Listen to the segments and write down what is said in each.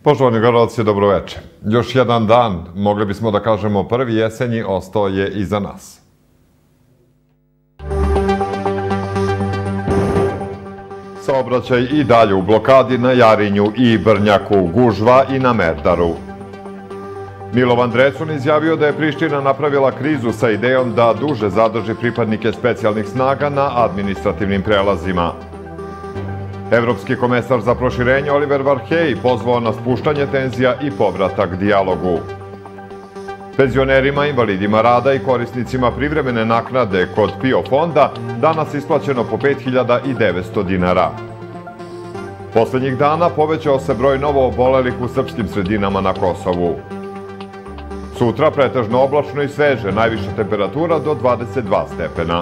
Poštovani gledalci, dobroveče. Još jedan dan, mogli bismo da kažemo prvi jesenji, ostao je iza nas. Saobraćaj i dalje u blokadi na Jarinju i Brnjaku, gužva i na Merdaru. Milovan Drecun izjavio da je Priština napravila krizu sa idejom da duže zadrži pripadnike specijalnih snaga na administrativnim prelazima. Evropski komesar za proširenje Oliver Varhej pozvao na spuštanje tenzija i povratak dijalogu. Penzionerima, invalidima rada i korisnicima privremene naknade kod PIO fonda danas isplaćeno po 5.900 dinara. Poslednjih dana povećao se broj novo obolelih u srpskim sredinama na Kosovu. Sutra pretežno oblačno i sveže, najviša temperatura do 22 stepena.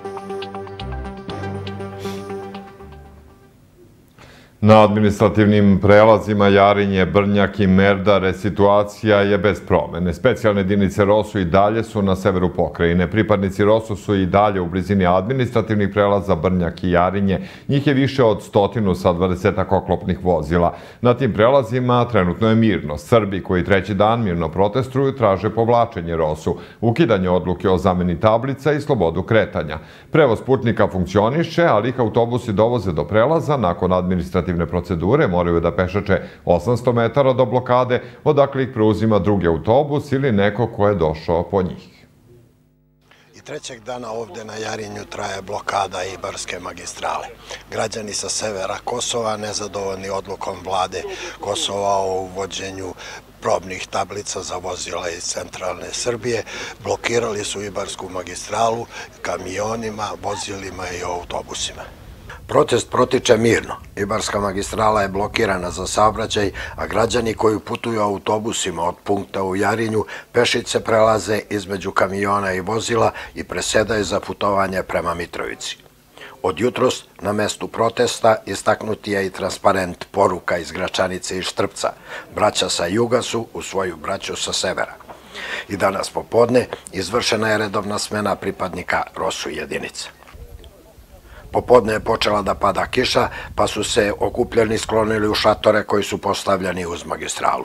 Na administrativnim prelazima Jarinje, Brnjak i Merdare situacija je bez promene. Specijalne jedinice ROSU i dalje su na severu pokrajine. Pripadnici ROSU su i dalje u blizini administrativnih prelaza Brnjak i Jarinje. Njih je više od 100 sa 20 oklopnih vozila. Na tim prelazima trenutno je mirno. Srbi koji treći dan mirno protestuju traže povlačenje ROSU, ukidanje odluke o zameni tablica i slobodu kretanja. Prevoz putnika funkcioniše, ali ih autobusi dovoze do prelaza nakon administrativne procedure, moraju da pešače 800 metara do blokade, odakle ih preuzima drugi autobus ili neko ko je došao po njih. I trećeg dana ovde na Jarinju traje blokada Ibarske magistrale. Građani sa severa Kosova, nezadovoljni odlukom vlade Kosova o uvođenju probnih tablica za vozila iz centralne Srbije, blokirali su Ibarsku magistralu kamionima, vozilima i autobusima. Protest protiče mirno. Ibarska magistrala je blokirana za saobraćaj, a građani koji putuju autobusima od punkta u Jarinju pešice prelaze između kamiona i vozila i presedaju za putovanje prema Mitrovici. Od jutros na mestu protesta istaknut je i transparent poruka iz Gračanice i Štrpca. Braća sa juga su u svoju braću sa severa. I danas popodne izvršena je redovna smena pripadnika ROSU jedinice. Popodne je počela da pada kiša, pa su se okupljeni sklonili u šatore koji su postavljeni uz magistralu.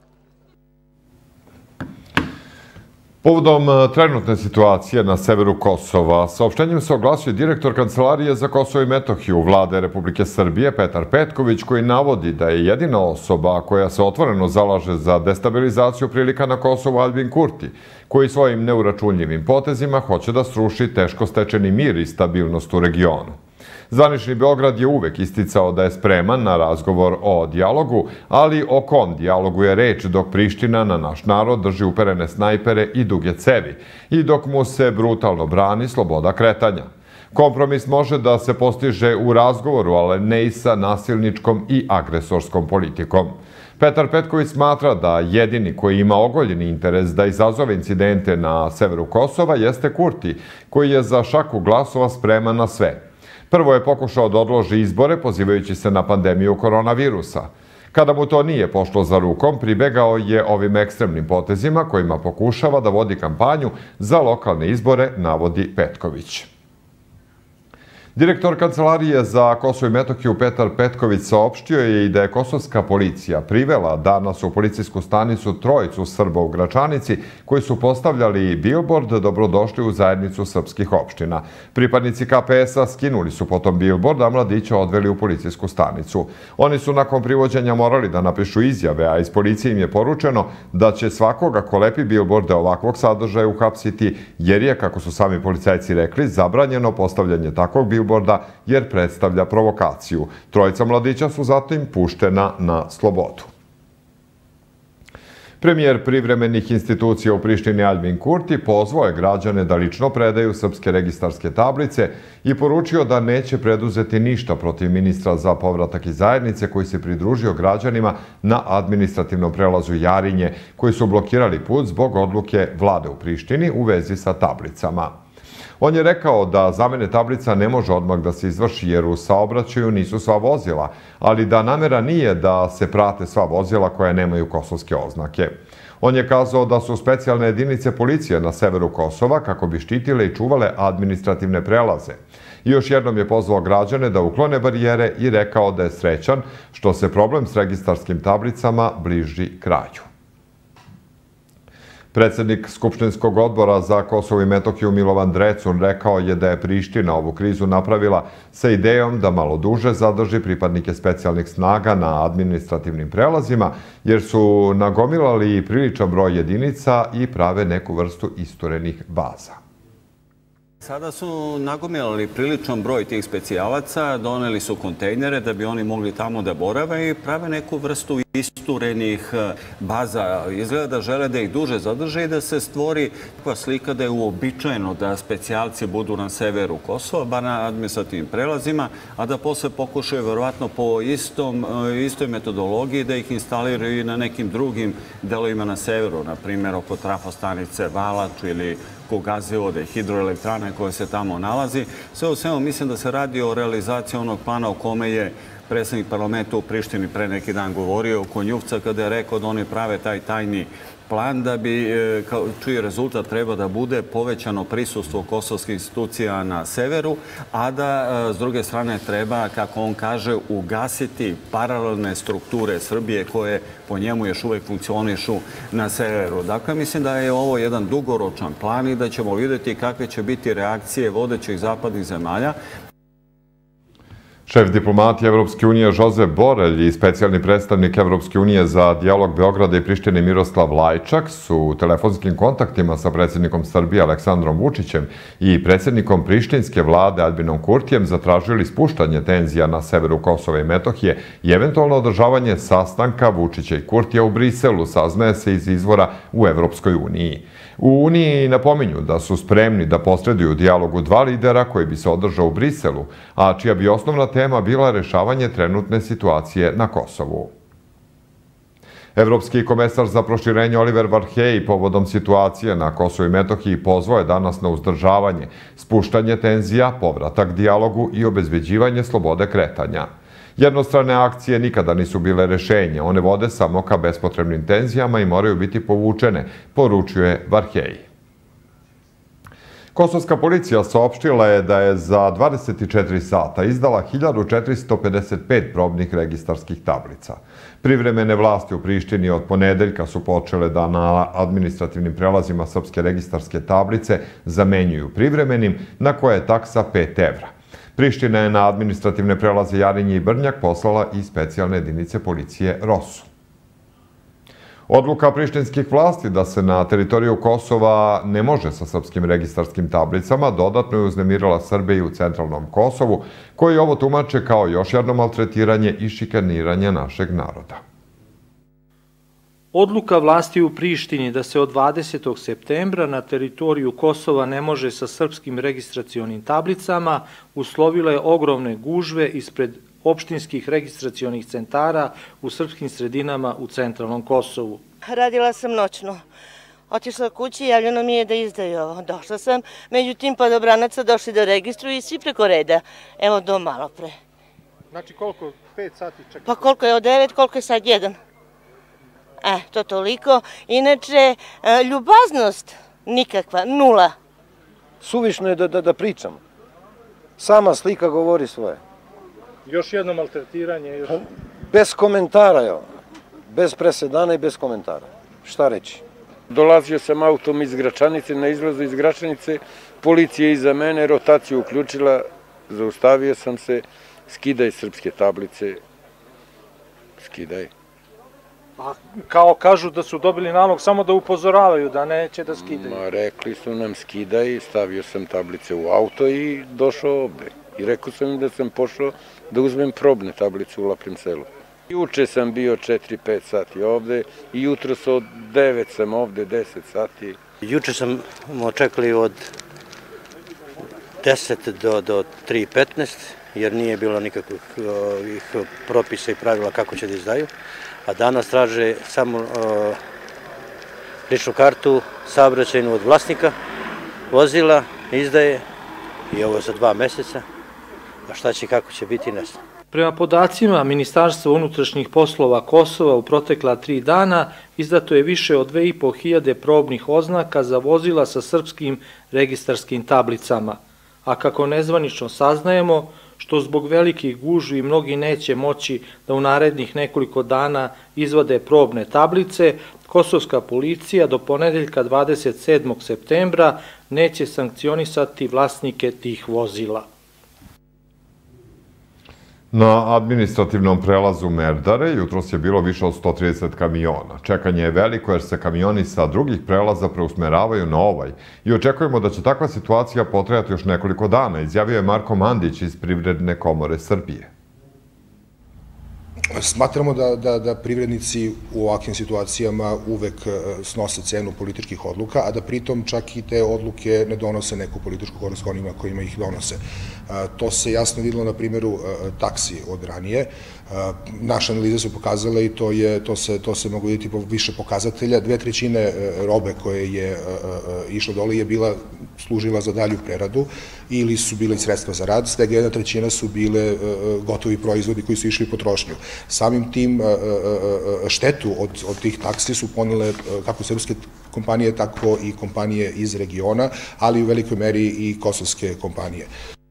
Povodom trenutne situacije na severu Kosova, saopštenjem se oglasio direktor Kancelarije za Kosovo i Metohiju Vlade Republike Srbije, Petar Petković, koji navodi da je jedina osoba koja se otvoreno zalaže za destabilizaciju prilika na Kosovu Aljbin Kurti, koji svojim neuračunljivim potezima hoće da sruši teško stečeni mir i stabilnost u regionu. Zvanični Beograd je uvek isticao da je spreman na razgovor o dijalogu, ali o kom dijalogu je reč dok Priština na naš narod drži uperene snajpere i duge cevi i dok mu se brutalno brani sloboda kretanja. Kompromis može da se postiže u razgovoru, ali ne i sa nasilničkom i agresorskom politikom. Petar Petković smatra da jedini koji ima ogoljeni interes da izazove incidente na severu Kosova jeste Kurti, koji je za šaku glasova spreman na sve. Prvo je pokušao da odloži izbore pozivajući se na pandemiju koronavirusa. Kada mu to nije pošlo za rukom, pribegao je ovim ekstremnim potezima kojima pokušava da vodi kampanju za lokalne izbore, navodi Petković. Direktor Kancelarije za Kosovo i Metohiju Petar Petković saopštio je i da je kosovska policija privela danas u policijsku stanicu trojicu Srba u Gračanici koji su postavljali bilbord "Dobrodošli u zajednicu srpskih opština". Pripadnici KPS-a skinuli su potom bilbord, a mladića odveli u policijsku stanicu. Oni su nakon privođenja morali da napišu izjave, a iz policije im je poručeno da će svakoga ko lepi bilborde ovakvog sadržaja uhapsiti, jer je, kako su sami policajci rekli, zabranjeno postavljanje takvog bilborda jer predstavlja provokaciju. Trojica mladića su zatim puštena na slobodu. Premijer privremenih institucija u Prištini Aljbin Kurti pozvao je građane da lično predaju srpske registarske tablice i poručio da neće preduzeti ništa protiv ministra za povratak iz zajednice koji se pridružio građanima na administrativnom prelazu Jarinje, koji su blokirali put zbog odluke vlade u Prištini u vezi sa tablicama. On je rekao da zamene tablica ne može odmah da se izvrši jer u saobraćaju nisu sva vozila, ali da namera nije da se prate sva vozila koja nemaju kosovske oznake. On je kazao da su specijalne jedinice policije na severu Kosova kako bi štitile i čuvale administrativne prelaze. I još jednom je pozvao građane da uklone barijere i rekao da je srećan što se problem s registarskim tablicama bliži kraju. Predsednik Skupštinskog odbora za Kosovo i Metohiju Milovan Drecun rekao je da je Priština ovu krizu napravila sa idejom da malo duže zadrži pripadnike specijalnih snaga na administrativnim prelazima, jer su nagomilali priličan broj jedinica i prave neku vrstu isturenih baza. Sada su nagomilali priličan broj tih specijalaca, doneli su kontejnere da bi oni mogli tamo da borave i prave neku vrstu isturenih baza. Izgleda da žele da ih duže zadrže i da se stvori takva slika da je uobičajeno da specijalci budu na severu Kosova, bar na administrativnim prelazima, a da posle pokušaju verovatno po istoj metodologiji da ih instaliraju i na nekim drugim delovima na severu, na primjer oko trafostanice Valač ili gazivode, hidroelektrane koje se tamo nalazi. Sve u svemu mislim da se radi o realizaciji onog plana o kome je predsednik parlamenta u Prištini pre neki dan govorio oko Njuvca kada je rekao da oni prave taj tajni plan da bi, čiji rezultat treba da bude povećano prisustvo kosovskih institucija na severu, a da s druge strane treba, kako on kaže, ugasiti paralelne strukture Srbije koje po njemu još uvek funkcionišu na severu. Dakle, mislim da je ovo jedan dugoročan plan i da ćemo vidjeti kakve će biti reakcije vodećih zapadnih zemalja. Šef diplomatije Evropske unije Josep Borelj i specijalni predstavnik Evropske unije za dijalog Beograda i Prištine Miroslav Lajčak su u telefonskim kontaktima sa predsjednikom Srbije Aleksandrom Vučićem i predsjednikom prištinske vlade Aljbinom Kurtijem zatražili spuštanje tenzija na severu Kosova i Metohije i eventualno održavanje sastanka Vučića i Kurtija u Briselu, saznaje se iz izvora u Evropskoj uniji. U Uniji napominju da su spremni da posreduju dijalogu dva lidera koji bi se održao u Briselu, a čija bi osnovna tema bila rešavanje trenutne situacije na Kosovu. Evropski komesar za proširenje Oliver Varhelyi povodom situacije na Kosovu i Metohiji pozvao je danas na uzdržavanje, spuštanje tenzija, povratak dijalogu i obezbeđivanje slobode kretanja. Jednostrane akcije nikada nisu bile rešenje, one vode samo ka bespotrebnim tenzijama i moraju biti povučene, poručuje Varhelyi. Kosovska policija saopštila je da je za 24 sata izdala 1455 probnih registarskih tablica. Privremene vlasti u Prištini od ponedeljka su počele da na administrativnim prelazima srpske registarske tablice zamenjuju privremenim, na koje je taksa 5 evra. Priština je na administrativne prelaze Jarinje i Brnjak poslala i specijalne jedinice policije ROSU. Odluka prištinskih vlasti da se na teritoriju Kosova ne može sa srpskim registarskim tablicama dodatno je uznemirila Srbe i u centralnom Kosovu, koji ovo tumače kao još jedno maltretiranje i šikaniranje našeg naroda. Odluka vlasti u Prištini da se od 20. septembra na teritoriju Kosova ne može sa srpskim registracionim tablicama uslovila je ogromne gužve ispred opštinskih registracionih centara u srpskim sredinama u centralnom Kosovu. Radila sam noćno. Otišla kući, javljeno mi je da izdaju ovo. Došla sam, međutim padobranaca došli da registruju i svi preko reda. Evo do malo pre. Znači koliko? 5 sati čekate? Pa koliko je od 9, koliko je sad 1. To toliko. Inače, ljubaznost nikakva, nula. Suvišno je da pričam. Sama slika govori svoje. Još jedno maltretiranje. Bez komentara je ovo. Bez presedana i bez komentara. Šta reći? Dolazio sam autom iz Gračanice, na izlazu iz Gračanice, policija iza mene, rotaciju uključila, zaustavio sam se, skidaj srpske tablice, skidaj. Kao kažu da su dobili nalog samo da upozoravaju, da neće da skidaju. Rekli su nam skidaj, stavio sam tablice u auto i došao ovde. I rekao sam im da sam pošao da uzmem probne tablice u Laprim selu. Juče sam bio 4-5 sati ovde i jutro od 9 sam ovde, 10 sati. Juče sam očekali od 10 do 3:15, jer nije bilo nikakvih propisa i pravila kako će da izdaju. A danas traže samo ličnu kartu, saobraćajnu od vlasnika vozila, izdaje i ovo za 2 meseca. A šta će, kako će biti, ne znam. Prema podacima Ministarstva unutrašnjih poslova Kosova u protekla 3 dana izdato je više od 2500 probnih oznaka za vozila sa srpskim registarskim tablicama, a kako nezvanično saznajemo, što zbog velikih gužvi mnogi neće moći da u narednih nekoliko dana izvade probne tablice, kosovska policija do ponedeljka 27. septembra neće sankcionisati vlasnike tih vozila. Na administrativnom prelazu Merdare jutros je bilo više od 130 kamiona. Čekanje je veliko jer se kamioni sa drugih prelaza preusmeravaju na ovaj i očekujemo da će takva situacija potrajati još nekoliko dana, izjavio je Marko Mandić iz Privredne komore Srbije. Smatramo da privrednici u ovakvim situacijama uvek snose cenu političkih odluka, a da pritom čak i te odluke ne donose neku političku korist onima kojima ih donose. To se jasno videlo na primjeru taksi od ranije. Naše analize su pokazale i to se mogu vidjeti po više pokazatelja. 2/3 robe koje je išlo dole je služila za dalju preradu ili su bile sredstva za rad, svega 1/3 su bile gotovi proizvodi koji su išli u potrošnju. Samim tim štetu od tih taksi su ponele kako srpske kompanije, tako i kompanije iz regiona, ali u velikoj meri i kosovske kompanije.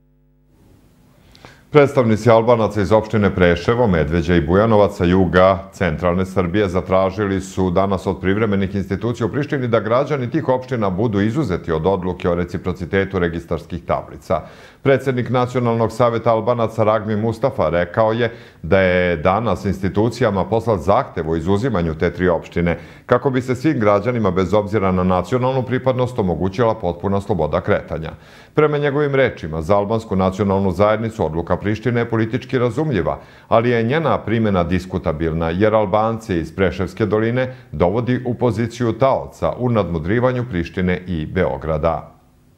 Predstavnici Albanaca iz opštine Preševo, Medveđa i Bujanovac sa juga centralne Srbije zatražili su danas od privremenih institucija u Prištini da građani tih opština budu izuzeti od odluke o reciprocitetu registarskih tablica. Predsednik Nacionalnog saveta Albanaca Ragmi Mustafa rekao je da je danas institucijama poslat zahtev o izuzimanju te 3 opštine kako bi se svim građanima bez obzira na nacionalnu pripadnost omogućila potpuna sloboda kretanja. Prema njegovim rečima, za albansku nacionalnu zajednicu odluka Prištine je politički razumljiva, ali je njena primjena diskutabilna jer Albanci iz Preševske doline dovodi u poziciju taoca u nadmudrivanju Prištine i Beograda.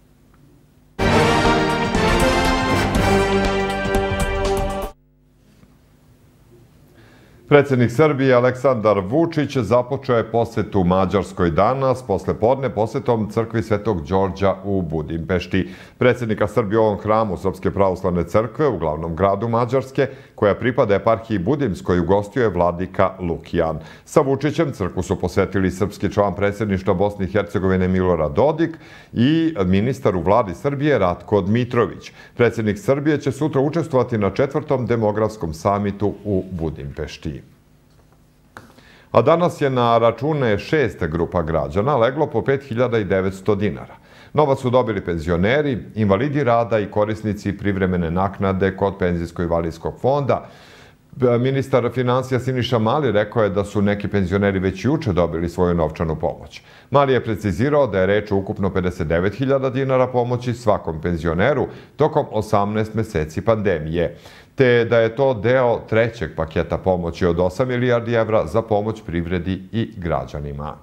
Predsjednik Srbije Aleksandar Vučić započeo je posetu Mađarskoj danas, poslepodne posetom crkvi Svetog Đorđa u Budimpešti. Predsjednika Srbije u ovom hramu Srpske pravoslavne crkve u glavnom gradu Mađarske, koja pripada eparhiji Budimskoj, ugostio je vladika Lukijan. Sa Vučićem crkvu su posetili srpski član predsjedništva Bosne i Hercegovine Milorad Dodik i ministar u vladi Srbije Ratko Dmitrović. Predsjednik Srbije će sutra učestvovati na 4. demografskom samitu u Budimpešti. A danas je na račune 6 grupa građana leglo po 5.900 dinara. Novac su dobili penzioneri, invalidi rada i korisnici privremene naknade kod Penzijsko-invalidskog fonda. Ministar finansija Siniša Mali rekao je da su neki penzioneri već juče dobili svoju novčanu pomoć. Mali je precizirao da je reč o ukupno 59.000 dinara pomoći svakom penzioneru tokom 18 meseci pandemije, te da je to deo 3. paketa pomoći od 8 milijardi evra za pomoć privredi i građanima.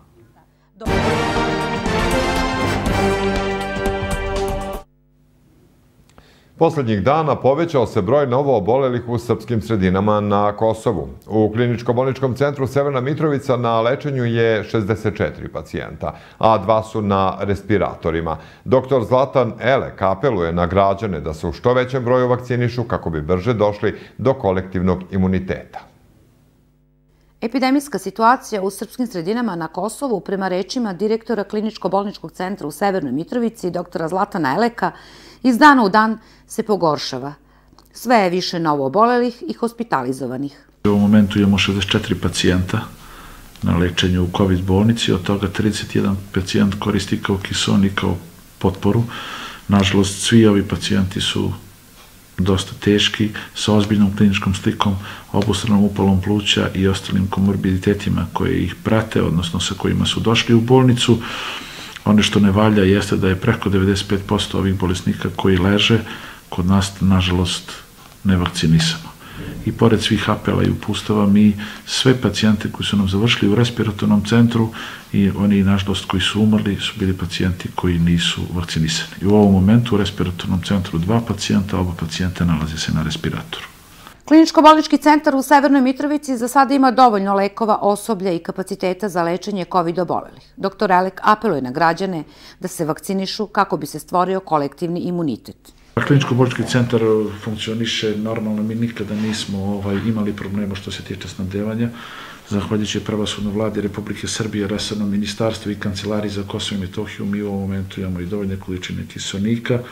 Poslednjih dana povećao se broj novoobolelih u srpskim sredinama na Kosovu. U kliničko-bolničkom centru Severna Mitrovica na lečenju je 64 pacijenta, a 2 su na respiratorima. Dr. Zlatan Elek apeluje na građane da se u što većem broju vakcinišu kako bi brže došli do kolektivnog imuniteta. Epidemijska situacija u srpskim sredinama na Kosovu, prema rečima direktora kliničko-bolničkog centra u Severnoj Mitrovici, dr. Zlatana Eleka, iz dana u dan se pogoršava. Sve je više novoobolelih i hospitalizovanih. U ovom momentu imamo 64 pacijenta na lečenju u COVID bolnici, od toga 31 pacijent koristi kao kiseonik, kao potporu. Nažalost, svi ovi pacijenti su dosta teški, sa ozbiljnom kliničkom slikom, obostranom upalom pluća i ostalim komorbiditetima koje ih prate, odnosno sa kojima su došli u bolnicu. Ono što ne valja jeste da je preko 95% ovih bolesnika koji leže kod nas, nažalost, nevakcinisano. I pored svih apela i upustava, mi sve pacijente koji su nam završili u respiratornom centru i oni, nažalost, koji su umrli, su bili pacijenti koji nisu vakcinisani. I u ovom momentu u respiratornom centru 2 pacijenta, oba pacijenta nalaze se na respiratoru. Kliničko-bolnički centar u Severnoj Mitrovici za sada ima dovoljno lekova, osoblja i kapaciteta za lečenje COVID obolelih. Dr. Elek apeluje na građane da se vakcinišu kako bi se stvorio kolektivni imunitet. Kliničko-bolnički centar funkcioniše normalno, mi nikada nismo imali problema što se tiče snabdevanja. Zahvaljujući pravosudnoj vladi Republike Srbije, resornom ministarstvu i kancelariji za Kosovo i Metohiju, mi u ovom momentu imamo i dovoljne količine kiseonika,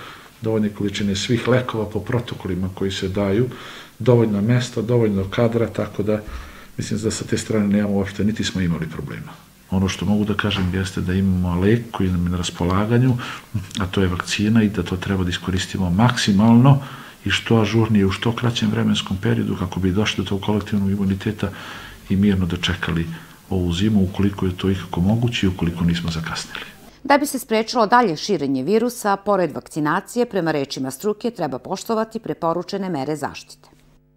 dovoljne količine svih lekova po protokolima koji se daju, dovoljno mesta, dovoljno kadra, tako da mislim da sa te strane nemamo uopšte, niti smo imali problema. Ono što mogu da kažem jeste da imamo lek koji nam je na raspolaganju, a to je vakcina i da to treba da iskoristimo maksimalno i što ažurnije u što kraćem vremenskom periodu kako bi došli do tog kolektivnog imuniteta i mirno dočekali ovu zimu ukoliko je to ikako moguće i ukoliko nismo zakasnili. Da bi se sprečilo dalje širenje virusa, pored vakcinacije, prema rečima struke, treba poštovati preporučene mere zaštite.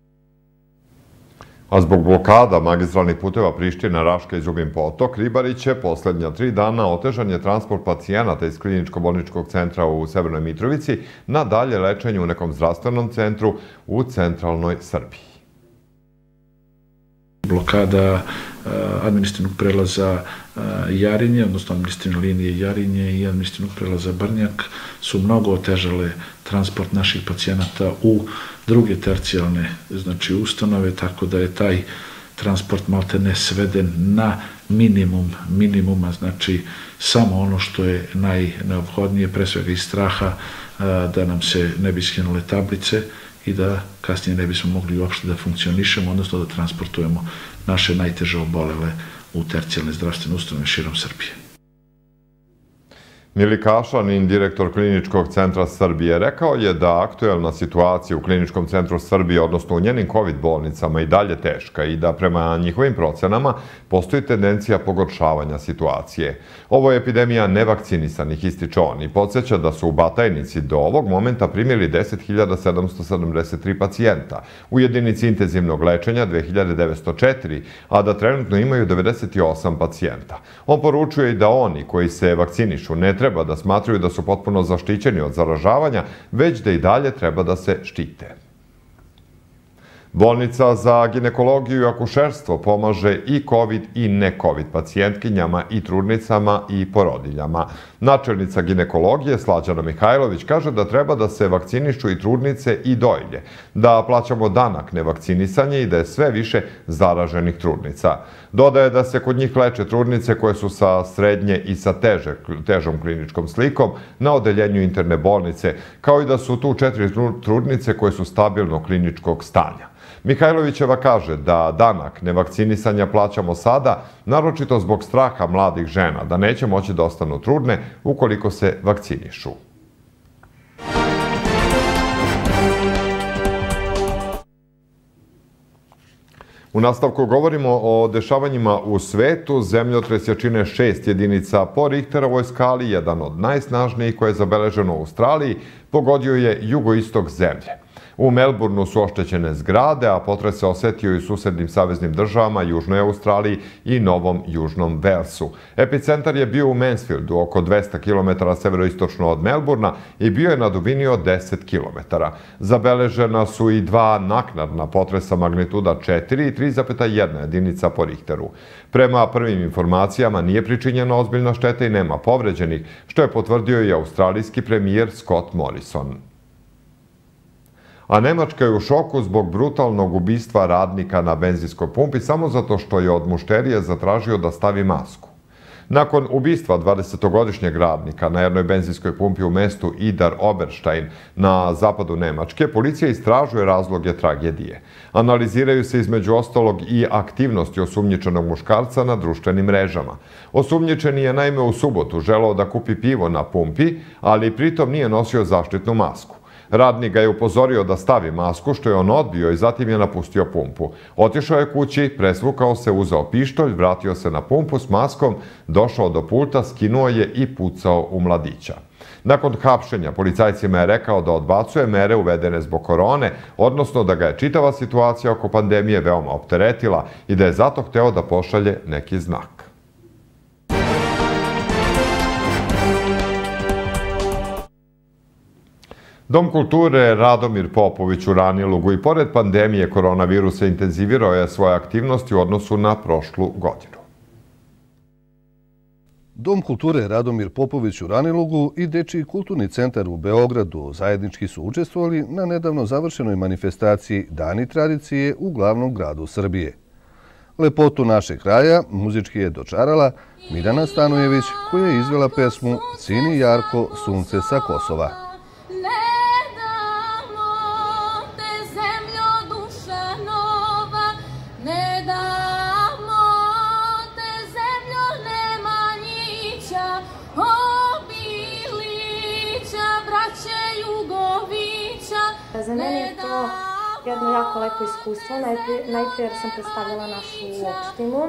A zbog blokada magistralnih puteva Priština, Raška i Zubin Potok, ribari će poslednja 3 dana otežan je transport pacijenata iz kliničko-bolničkog centra u Severnoj Mitrovici na dalje lečenje u nekom zdravstvenom centru u centralnoj Srbiji. Blokada administrativnog prelaza Jarinje, odnosno administrativne linije Jarinje i administrativnog prelaza Brnjak su mnogo otežale transport naših pacijenata u druge tercijalne ustanove, tako da je taj transport maltene sveden na minimuma, znači samo ono što je najneophodnije, pre svega iz straha da nam se ne bi skinule tablice i da kasnije ne bismo mogli uopšte da funkcionišemo, odnosno da transportujemo naše najteže obolele u tercijalne zdravstvene ustanove širom Srbije. Milika Ašanin, direktor Kliničkog centra Srbije, rekao je da aktuelna situacija u Kliničkom centru Srbije, odnosno u njenim COVID bolnicama, i dalje teška i da prema njihovim procenama postoji tendencija pogoršavanja situacije. Ovo je epidemija nevakcinisanih, ističe on, i podsjeća da su u Batajnici do ovog momenta primili 10.773 pacijenta, u jedinici intenzivnog lečenja 2.904, a da trenutno imaju 98 pacijenta. On poručuje i da oni koji se vakcinišu ne treba da smatraju da su potpuno zaštićeni od zaražavanja, već da i dalje treba da se štite. Bolnica za ginekologiju i akušerstvo pomaže i COVID i ne-COVID pacijentkinjama i trudnicama i porodiljama. Načelnica ginekologije Slađana Mihajlović kaže da treba da se vakcinišu i trudnice i dojilje, da plaćamo danak nevakcinisanje i da je sve više zaraženih trudnica. Dodaje da se kod njih leče trudnice koje su sa srednje i sa težom kliničkom slikom na odeljenju interne bolnice, kao i da su tu 4 trudnice koje su stabilnog kliničkog stanja. Mihajlovićeva kaže da danak nevakcinisanja plaćamo sada, naročito zbog straha mladih žena, da neće moći da ostanu trudne ukoliko se vakcinišu. U nastavku govorimo o dešavanjima u svetu. Zemljotres jačine 6 jedinica po Richterovoj skali, jedan od najsnažnijih koje je zabeleženo u Australiji, pogodio je jugoistok zemlje. U Melbourneu su oštećene zgrade, a potres se osetio i u susednim saveznim državama, Južnoj Australiji i Novom Južnom Velsu. Epicentar je bio u Mansfieldu, oko 200 km severoistočno od Melbourna i bio je na dubini od 10 km. Zabeležena su i 2 naknadna potresa magnituda 4 i 3,1 jedinica po Richteru. Prema prvim informacijama nije pričinjena ozbiljna šteta i nema povređenih, što je potvrdio i australijski premijer Scott Morrison. A Nemačka je u šoku zbog brutalnog ubistva radnika na benzinskoj pumpi samo zato što je od mušterije zatražio da stavi masku. Nakon ubistva 20-godišnjeg radnika na jednoj benzinskoj pumpi u mestu Idar Oberstein na zapadu Nemačke, policija istražuje razloge tragedije. Analiziraju se između ostalog i aktivnosti osumnjičenog muškarca na društvenim mrežama. Osumnjičeni je naime u subotu želeo da kupi pivo na pumpi, ali pritom nije nosio zaštitnu masku. Radnik ga je upozorio da stavi masku, što je on odbio i zatim je napustio pumpu. Otišao je kući, presvukao se, uzeo pištolj, vratio se na pumpu s maskom, došao do pulta, skinuo je i pucao u mladića. Nakon hapšenja policajcima je rekao da odbacuje mere uvedene zbog korone, odnosno da ga je čitava situacija oko pandemije veoma opteretila i da je zato hteo da pošalje neki znak. Dom kulture Radomir Popović u Ranilugu i pored pandemije koronavirusa intenzivirao je svoje aktivnosti u odnosu na prošlu godinu. Dom kulture Radomir Popović u Ranilugu i Dečiji kulturni centar u Beogradu zajednički su učestvovali na nedavno završenoj manifestaciji Dani tradicije u glavnom gradu Srbije. Lepotu našeg kraja muzički je dočarala Mirjana Stanojević koja je izvela pesmu Cini Jarko, sunce sa Kosova. Za mene je to jedno jako lepo iskustvo, najprije jer sam predstavljala našu opštinu.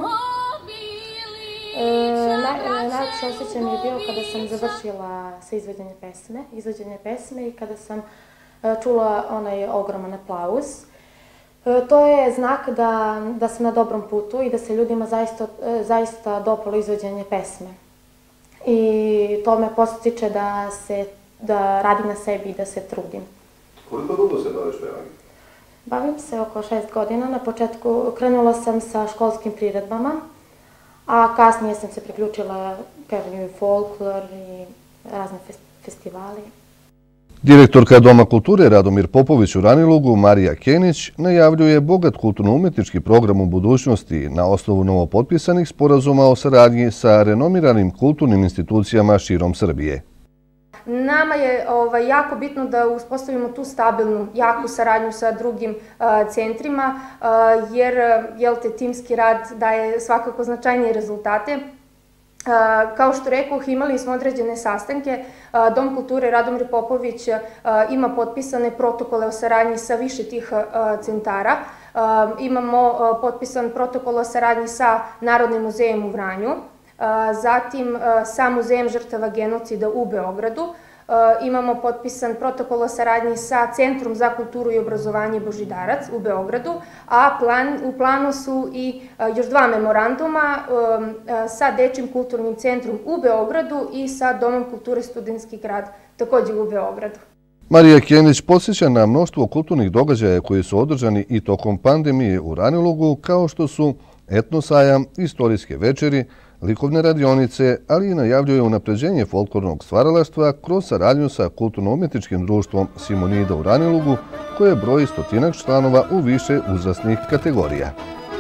Najlepše osjećaj mi je bio kada sam završila sa izvođenje pesme i kada sam čula onaj ogroman aplauz. To je znak da sam na dobrom putu i da se ljudima zaista dopalo izvođenje pesme. I to me podstiče da radim na sebi i da se trudim. Koliko dugo se baviš pevanjem? Bavim se oko 6 godina. Na početku krenula sam sa školskim priredbama, a kasnije sam se priključila pevanju i folklor i razne festivali. Direktorka Doma kulture Radomir Popović u Ranilugu, Marija Kenić, najavljuje bogat kulturno-umetnički program u budućnosti na osnovu novopotpisanih sporazuma o saradnji sa renomiranim kulturnim institucijama širom Srbije. Nama je jako bitno da uspostavimo tu stabilnu, jaku saradnju sa drugim centrima, jer timski rad daje svakako značajnije rezultate. Kao što rekoh, imali smo određene sastanke. Dom kulture Radomir Popović ima potpisane protokole o saradnji sa više tih centara. Imamo potpisan protokol o saradnji sa Narodnim muzejem u Vranju, zatim sa Muzejem žrtava genocida u Beogradu. Imamo potpisan protokol o saradnji sa Centrom za kulturu i obrazovanje Božidarac u Beogradu, a u planu su i još 2 memoranduma sa Dečijim kulturnim centrom u Beogradu i sa Domom kulture Studentski grad, takođe u Beogradu. Marija Kenić podsjeća na mnoštvo kulturnih događaja koji su održani i tokom pandemije u Ranilugu, kao što su etnosajam, istorijske večeri, likovne radionice, ali i najavljuje unapređenje folklornog stvaralaštva kroz saradnju sa kulturno-umjetničkim društvom Simonida u Ranilugu, koje broji 100 članova u više uzrasnih kategorija.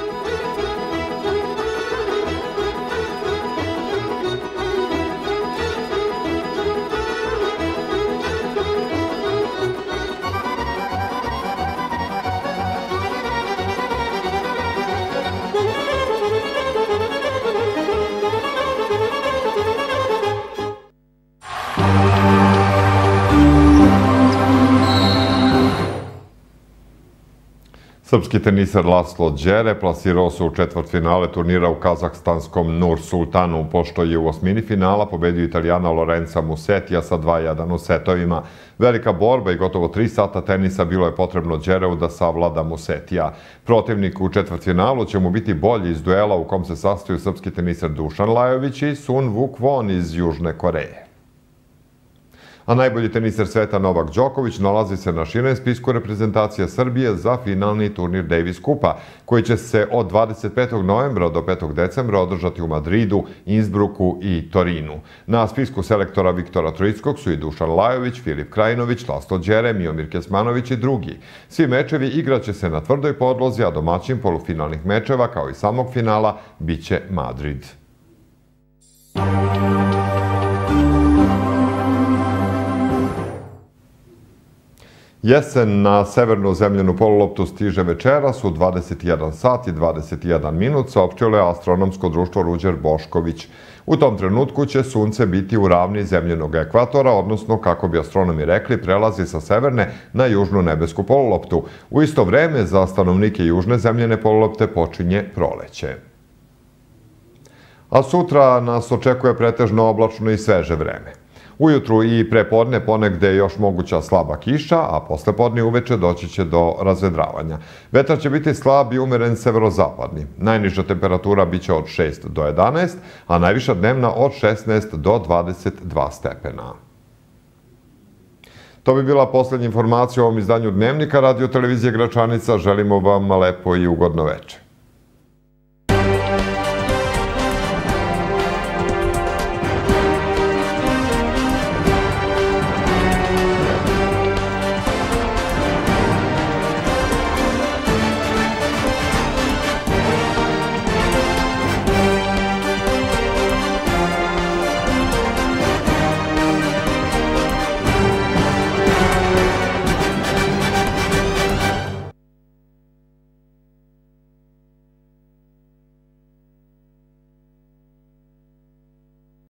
Srpski teniser Laslo Đere plasirao se u četvrtfinale turnira u kazahstanskom Nur Sultanu, pošto je u osmini finala pobedio Italijana Lorenza Musetija sa 2:1 u setovima. Velika borba i gotovo 3 sata tenisa bilo je potrebno Đereu da savlada Musetija. Protivnik u četvrtfinalu će mu biti bolji iz duela u kom se sastaju srpski teniser Dušan Lajović i Sun Vuk Von iz Južne Koreje. A najbolji teniser sveta Novak Đoković nalazi se na širem spisku reprezentacije Srbije za finalni turnir Davis Kupa, koji će se od 25. novembra do 5. decembra održati u Madridu, Innsbrucku i Torinu. Na spisku selektora Viktora Troickog su i Dušan Lajović, Filip Krajinović, Laslo Đere, Miomir Kesmanović i drugi. Svi mečevi igraće se na tvrdoj podlozi, a domaćin polufinalnih mečeva, kao i samog finala, biće Madrid. Jesen na severnu zemljenu poluloptu stiže večeras u 21 sat i 21 minut, saopštilo je astronomsko društvo Ruđer Bošković. U tom trenutku će sunce biti u ravni zemljenog ekvatora, odnosno, kako bi astronomi rekli, prelazi sa severne na južnu nebesku poluloptu. U isto vreme za stanovnike južne zemljene polulopte počinje proleće. A sutra nas očekuje pretežno oblačno i sveže vreme. Ujutru i prepodne ponegde je još moguća slaba kiša, a poslepodne i uveče doći će do razvedravanja. Vetar će biti slab i umeren severozapadni. Najniža temperatura biće od 6 do 11, a najviša dnevna od 16 do 22 stepena. To bi bila poslednja informacija o ovom izdanju Dnevnika Radio televizije Gračanica. Želimo vam lepo i ugodno veče.